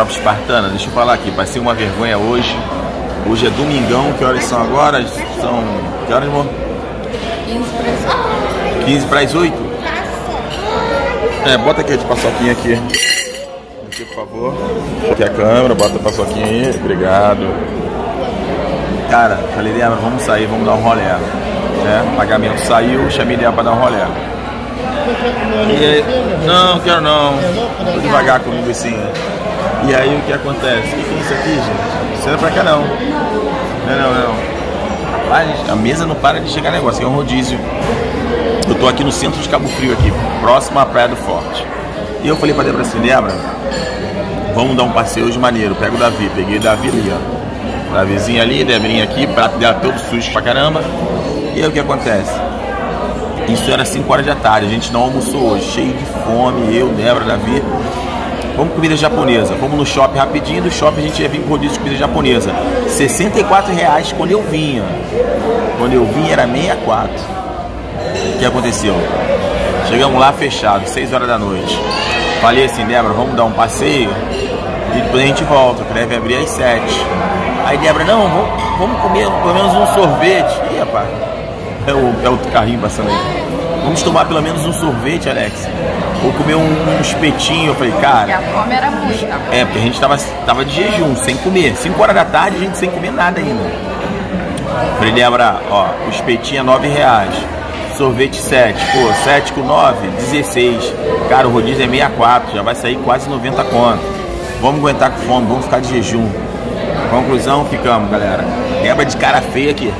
tropa espartana, deixa eu falar aqui, passei uma vergonha hoje. Hoje é domingão, que horas são agora? São... que horas, amor? 15 para as 8? É, bota aqui de paçoquinha aqui. Aqui, por favor. Aqui a câmera, bota a paçoquinha aí. Obrigado. Cara, falei, Débora, vamos sair, vamos dar um rolê. O pagamento saiu, chamei dela para dar um rolê. E aí, não, quero não. Tô devagar comigo assim. E aí o que acontece? O que é isso aqui, gente? Isso não é pra cá não. Não. Rapaz, a mesa não para de chegar negócio, aqui é um rodízio. Eu tô aqui no centro de Cabo Frio, aqui, próximo à Praia do Forte. E eu falei pra Débora assim, Débora, vamos dar um passeio hoje maneiro. Pega o Davi, peguei o Davi ali, ó. Davizinho ali, Debrinha aqui, prato dela todo sujo pra caramba. E aí o que acontece? Isso era 5 horas da tarde, a gente não almoçou hoje, cheio de fome, eu, Débora, Davi. Vamos comida japonesa, vamos no shopping rapidinho, do shopping a gente ia vir pro rodízio de comida japonesa. R$64 quando eu vinha. Quando eu vim era 64. O que aconteceu? Chegamos lá fechado, 6 horas da noite. Falei assim, Débora, vamos dar um passeio e depois a gente volta, que deve abrir às 7. Aí Débora, não, vamos comer pelo menos um sorvete. Ih, rapaz, é o carrinho passando aí. Vamos tomar pelo menos um sorvete, Alex. Ou comer um espetinho. Eu falei, cara... E a fome era muita. É, porque a gente tava de jejum, sem comer. 5 horas da tarde, a gente sem comer nada ainda. Falei, Débora, ó, o espetinho é R$9. Sorvete 7. Pô, 7 com 9, 16. Cara, o rodízio é 64. Já vai sair quase 90 conto. Vamos aguentar com fome, vamos ficar de jejum. Conclusão, ficamos, galera. Débora de cara feia aqui.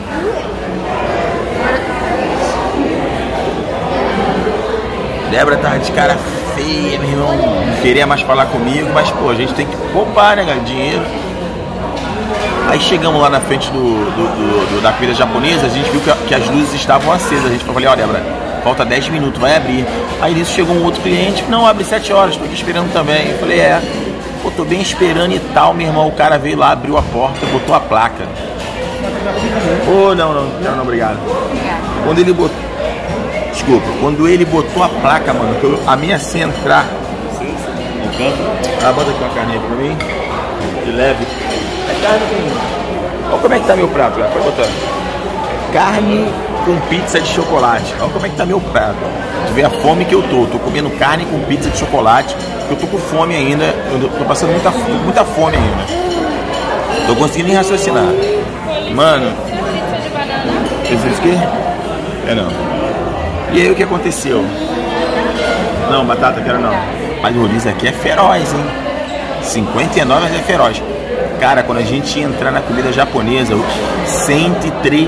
Débora tava de cara feia, meu irmão, não queria mais falar comigo, mas pô, a gente tem que poupar, né, cara, dinheiro. Aí chegamos lá na frente da comida japonesa, a gente viu que as luzes estavam acesas, a gente falou, ó, Débora, falta 10 minutos, vai abrir. Aí nisso chegou um outro cliente, não, abre 7 horas, tô aqui esperando também. Eu falei, pô, tô bem esperando e tal, meu irmão, o cara veio lá, abriu a porta, botou a placa. Pô, não, obrigado. Quando ele botou... Desculpa, quando ele botou a placa, mano, a minha central. No canto. Bota aqui uma carninha pra mim. De leve. É carne com... Olha como é que tá meu prato, cara. Pode botar. Carne com pizza de chocolate. Olha como é que tá meu prato. Tu vê a fome que eu tô. Tô comendo carne com pizza de chocolate. Eu tô com fome ainda. Eu tô passando muita fome ainda. Tô conseguindo nem raciocinar. Mano. Pizza de quê? Não. E aí o que aconteceu? Não, batata quero não. Mas o rodízio aqui é feroz, hein? 59 é feroz. Cara, quando a gente entrar na comida japonesa, R$103.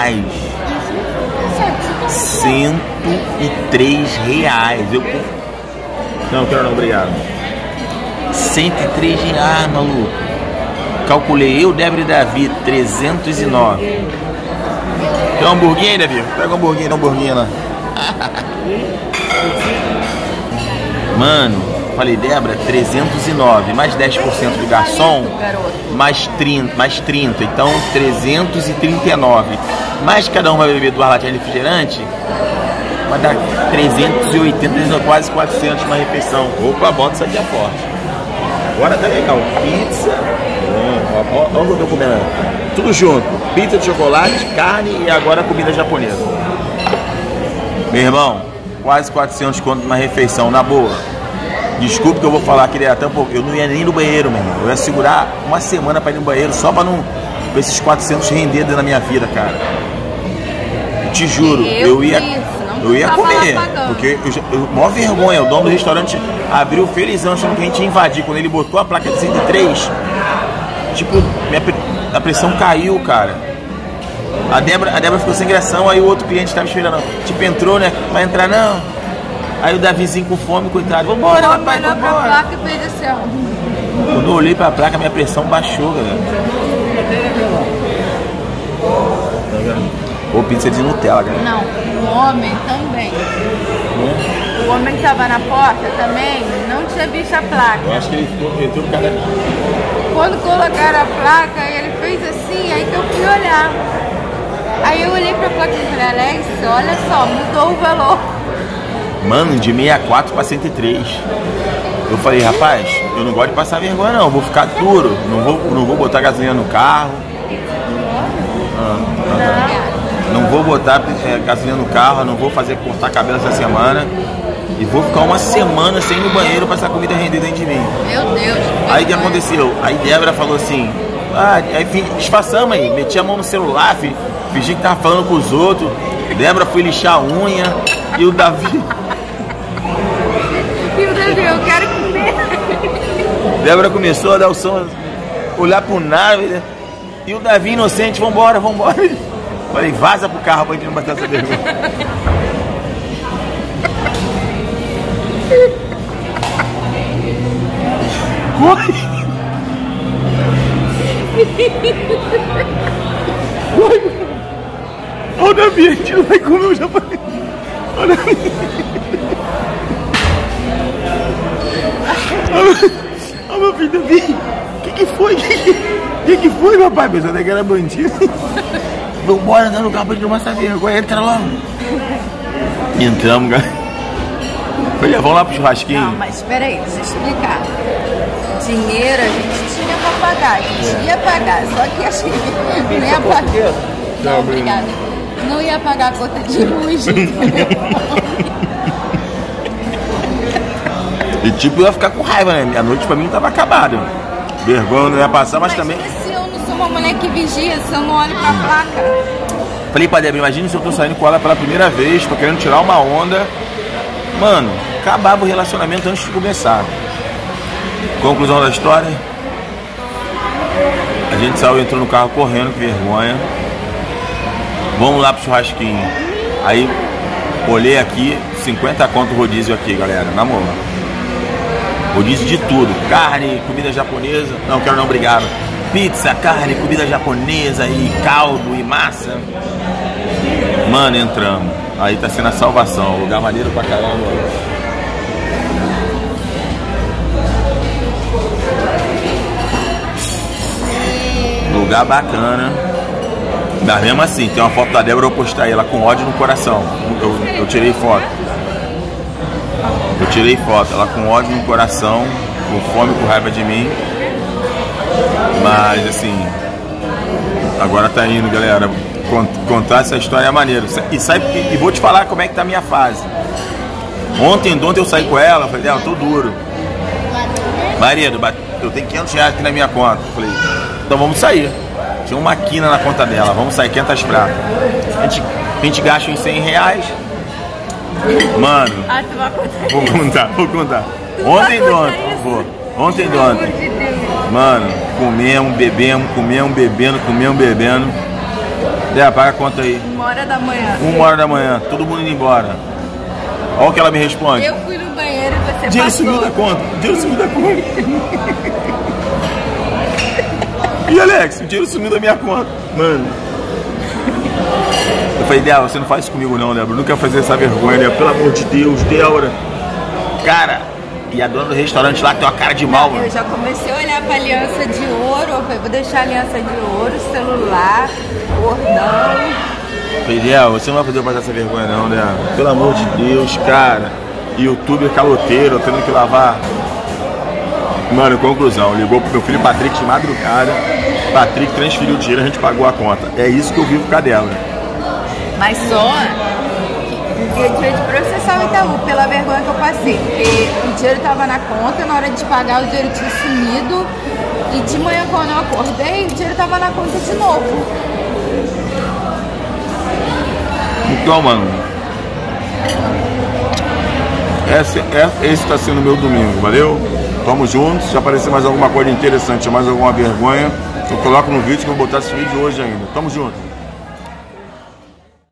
R$103. Não, quero não, obrigado. R$103, maluco. Calculei eu, Débora e Davi, 309. Quer um hamburguinho aí, Davi? Pega um hamburguinho lá. Mano, falei, Débora, 309, mais 10% do garçom, mais 30, então 339. Mais cada um vai beber 2 latinhas de refrigerante, vai dar 380, quase 400 uma refeição. Opa, bota isso aqui a forte. Agora tá legal, pizza, olha o que eu tô comendo. Tudo junto, pizza de chocolate, carne e agora comida japonesa. Meu irmão, quase 400 conto numa refeição, na boa. Desculpa que eu vou falar que eu não ia nem no banheiro, meu irmão. Eu ia segurar uma semana pra ir no banheiro só pra não pra esses 400 render dentro da minha vida, cara. Eu te juro, eu ia comer, porque maior vergonha, o dono do restaurante abriu felizão achando que a gente ia invadir. Quando ele botou a placa de 103, tipo, a pressão caiu, cara. A Débora ficou sem gração, aí o outro cliente estava esperando. Tipo, entrou, né? Vai entrar não. Aí o Davizinho com fome, coitado. Vambora, rapaz, vambora. Pra placa e fez assim, ó. Quando eu olhei pra placa, minha pressão baixou, galera. Ou pizza de Nutella, galera. Não, o homem também. O homem que tava na porta também não tinha visto a placa. Eu acho que ele entrou por causa... Quando colocaram a placa, ele fez assim, aí que eu fui olhar. Aí eu olhei pra placa e falei, Alex, olha só, mudou o valor. Mano, de 64 pra 103. Eu falei, rapaz, eu não gosto de passar vergonha não, eu vou ficar duro, não vou botar gasolina no carro. Não vou botar gasolina no carro, não vou fazer cortar cabelo essa semana. E vou ficar uma semana sem ir no banheiro pra essa comida render dentro de mim. Meu Deus. Aí o que aconteceu? Aí Débora falou assim, aí disfarçamos aí, meti a mão no celular, fingi que tava falando com os outros. Débora foi lixar a unha e o Davi... E o Davi, eu quero comer. Débora começou a dar o som, olhar pro nave, e o Davi inocente, vambora. Falei, vaza pro carro pra gente não bater essa vergonha. Corre! Olha o Davi, a gente não vai comer o japonês. Olha meu filho, Davi, o que foi? O que foi, meu pai? Pensando que era bandido. Vambora, andando no carro pra gente não passar vergonha, entra logo. Entramos, cara. Falei, vamos lá pro churrasquinho. Não, mas espera aí, deixa eu explicar. Dinheiro a gente tinha pra pagar, a gente ia pagar, só que a gente não ia pagar. Não, obrigada. Não ia pagar a conta de luz. E tipo, eu ia ficar com raiva, né? A noite pra mim tava acabada. Vergonha não ia passar, mas também... se eu não sou uma mulher que vigia, se eu não olho pra placa. Falei pra Débora, imagina se eu tô saindo com ela pela primeira vez, tô querendo tirar uma onda. Mano, acabava o relacionamento antes de começar. Conclusão da história. A gente saiu, entrou no carro correndo, que vergonha. Vamos lá pro churrasquinho. Aí, olhei aqui, 50 conto rodízio aqui, galera, na moral. Rodízio de tudo, carne, comida japonesa. Não, quero não, obrigado. Pizza, carne, comida japonesa e caldo e massa. Mano, entramos. Aí tá sendo a salvação, lugar maneiro pra caramba. Lugar bacana. Mas mesmo assim, tem uma foto da Débora, eu postei ela com ódio no coração. Eu tirei foto. Eu tirei foto, ela com ódio no coração, com fome, com raiva de mim. Mas assim, agora tá indo, galera. Contar essa história é maneiro. E vou te falar como é que tá a minha fase. Ontem eu saí com ela, falei, eu tô duro. Marido, eu tenho 500 reais aqui na minha conta. Falei, então vamos sair. Tinha uma quina na conta dela, vamos sair, 500 pratas. A gente gasta uns 100 reais. Mano, vou contar. Ontem. Mano, comemos, bebendo. Paga a conta aí. 1h da manhã. 1h da manhã, todo mundo indo embora. Olha o que ela me responde. Eu fui no banheiro e você Dinheiro passou. sumiu da conta. E Alex, o dinheiro sumiu da minha conta. Mano. Eu falei, Débora, você não faz isso comigo não, Débora. Eu não quero fazer essa vergonha, Débora. Pelo amor de Deus, Débora. Cara, e a dona do restaurante lá que tem uma cara de mal, mano. Eu já comecei a olhar pra aliança de ouro. Eu falei, vou deixar a aliança de ouro, celular, cordão. Eu falei, Débora, você não vai poder fazer essa vergonha não, Débora. Pelo amor de Deus, cara. Youtuber caloteiro, tendo que lavar. Mano, conclusão, ligou pro meu filho Patrick de madrugada. Patrick transferiu o dinheiro, a gente pagou a conta. É isso que eu vivo com a dela. Mas só dia de processar o Itaú pela vergonha que eu passei. Porque o dinheiro tava na conta, na hora de pagar o dinheiro tinha sumido. E de manhã quando eu acordei, o dinheiro tava na conta de novo. Então, mano, esse tá sendo o meu domingo, valeu? Tamo juntos, se aparecer mais alguma coisa interessante, mais alguma vergonha, eu coloco no vídeo que eu vou botar esse vídeo hoje ainda. Tamo junto.